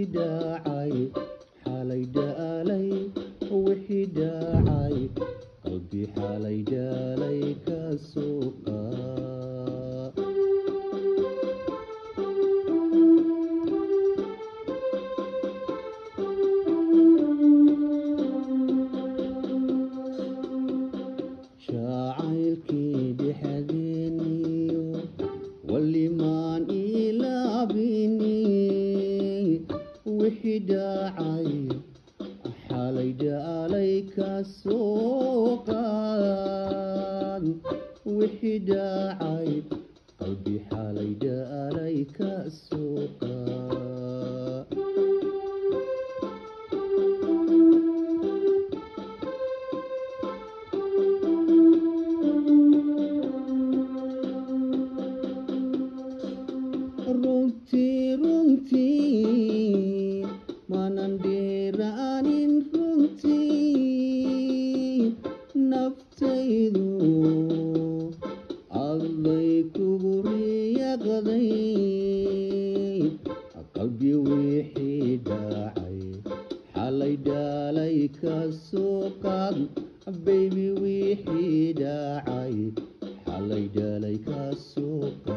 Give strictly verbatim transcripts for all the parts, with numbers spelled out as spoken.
wixii dhacay xalay dhaalay wixii dhacay qalbi xalay dhaalay ka suuqa shacaylkii dhexdeeniyo walimaan ilaabini wixii dhacay xalay dhaalay ka suuqan wixii dhacay qalbi xalay dhaalay ka suuqa runtii runtii manan dheeraanin runtii naftaydu allay kugu riyaqday qalbi wixii dhacay xalay dhaalay ka suuqan baybi wixii dhacay xalay dhaalay ka suuqa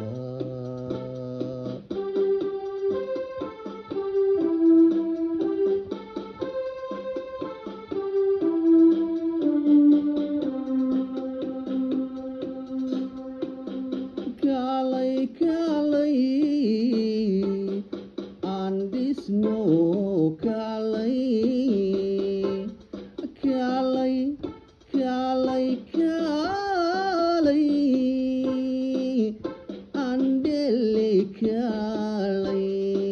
Kalay kalay and this no kalay kalay kalay kalay and kalay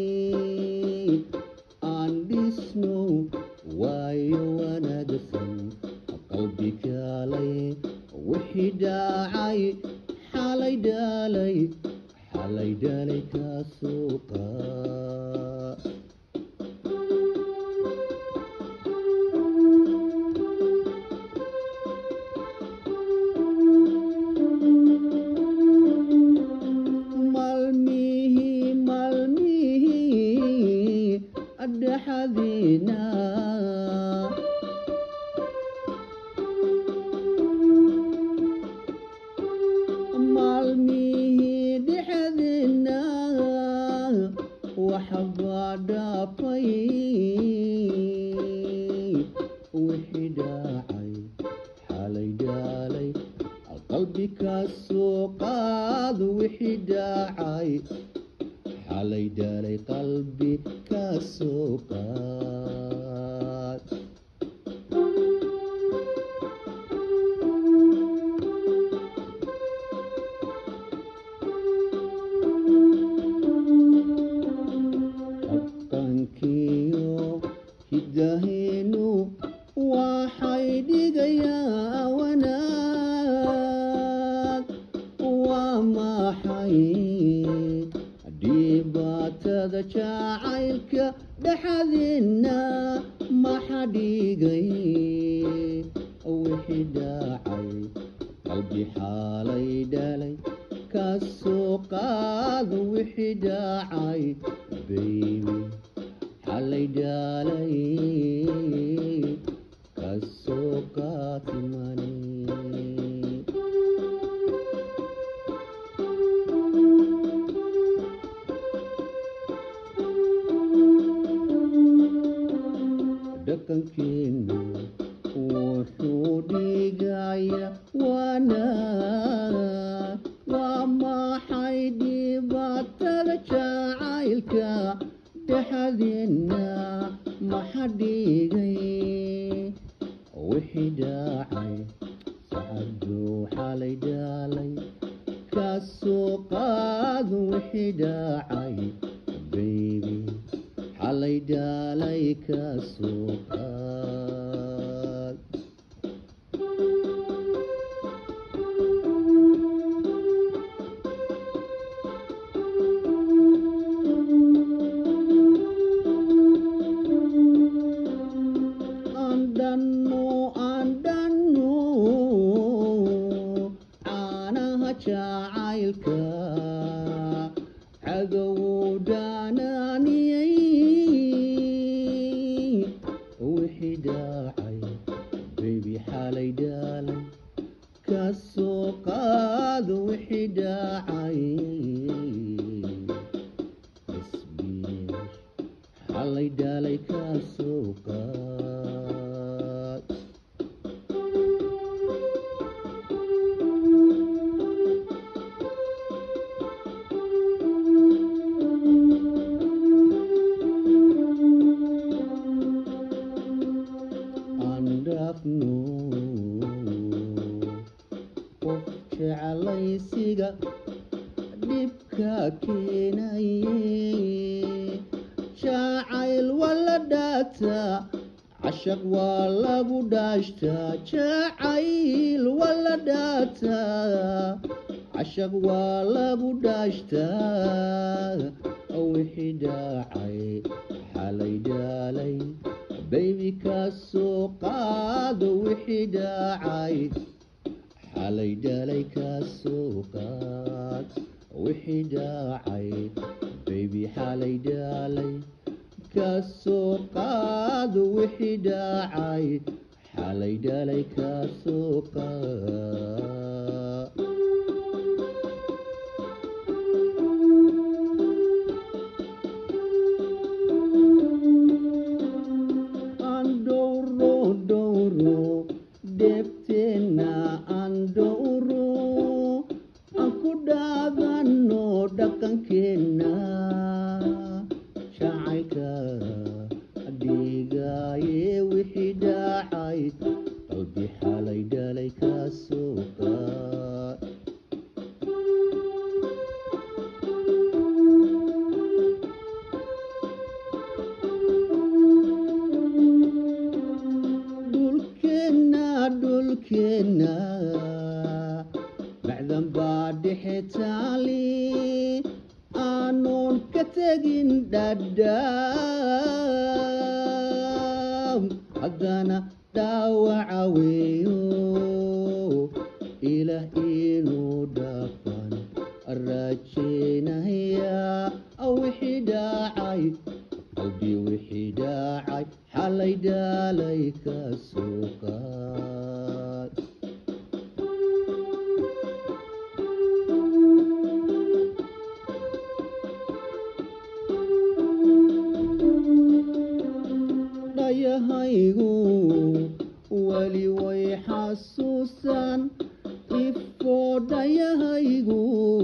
and this no why you wanna defend qalbi kalay wixii dhacay xalay dhaalay xalay dhaalay ka suuqa malmihi malmihi adhaxadina maalmihii dhexdeena waxbaa dhaafay wixii dhacay xalay dhaalay qalbi ka soo qaad wixii dhacay xalay dhaalay qalbi ka soo qaad dhaqankiyo hidaheenu waxay dhigayaa wanaag waa maxay dhibaatada jacaylka dhexdeena maxa dhigay wixii dhacay qalbi xalay dhaalay ka soo qaad wixii dhacay baybi xalay dhaalay ka soo qaad mani dhaqankeenu wuxuu dhigaya wanaag waa maxay dhibaatada jacaylka dhexdeena maxa dhigay wixii dhacay sacaduu xalay dhaalay ka soo qaad wixii dhacay baybi xalay dhaalay ka soo qaad andano andano caanaha jacaylka cagow dhaananiyay xalay daalay ka soo qaad aan dhaafno qof jecelaysiga dhibka keenaye jacayl wala dhaata cashaq waa lagu dhaashtaa jacayl wala dhaata cashaq waa lagu dhaashtaa wixii dhacay xalay dhaalay baybi ka soo qaado wixii dhacay xalay dhaalay ka soo qaad wixii dhacay baybi xalay dhaalay ka soo qaad wixii dhacay xalay dhaalay ka soo qaad aan dhowro dhowro dheebteena aan dhowro aan ku dhaadano dhaqankeena jacaylka dhigaye wixii dhacay qalbi xalay dhalay ka soo qaad dhulkeena dhulkeena bacdan baa dhexe taali aanun ka tegin dhadhaam haddana dhaawaca weeyo ilaah inuu dhaafan rajaynaya wixii dhacay qalbi wixii dhacay xalay dhaalay ka soo qaad dhayahaygu wali way xasuusan ifo dhayahaygu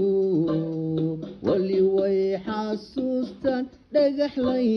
wali way xasuustan dhagaxlay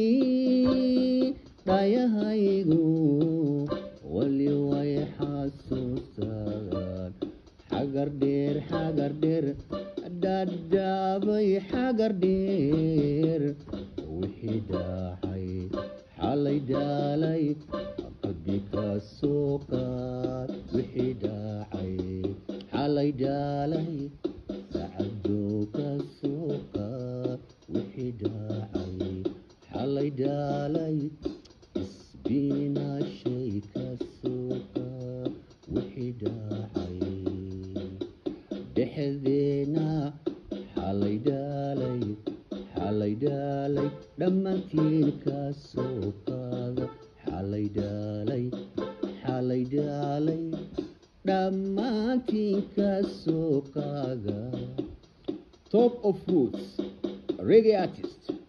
dhayahaygu wali way xasuustan xagar dheer xagar dheer dhadhaabay xagar dheer wixii dhacay xalay dhaalay qalbi ka soo qaad wixii dhacay xalay dhaalay sacado ka soo qaad wixii dhacay xalay dhaalay isbinaashay ka soo qaad wixii dhacay dhexdeena xalay dhaalay xalay dhaalay dhammaantiin ka soo qaada xalay dhaalay xalay dhaalay dhammaantiin ka soo qaada. Top of Roots reggae artist